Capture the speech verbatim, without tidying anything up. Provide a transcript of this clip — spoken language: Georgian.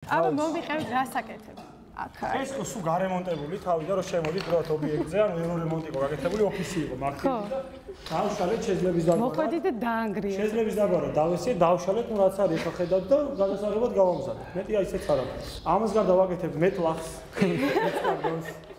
აბა მომიყევით რას აკეთებ? აქ. ეს სულ გარემონტებული თავი და რომ შემოდით რა ობიექტზე, ან ნერო რემონტი იყო გაკეთებული, ოფისი იყო მაგდილი და დავშალეთ შეძლების დაგვარა. მოხვედით და დაანგრიეთ. შეძლების დაგვარა დავესიე, დავშალეთ, ნუ რაც არის ხო ხედავთ და გადასაღებად გავამზადეთ. მეტი აი ესეც არა. ამას გარდა ვაკეთებ მეტ ლახს.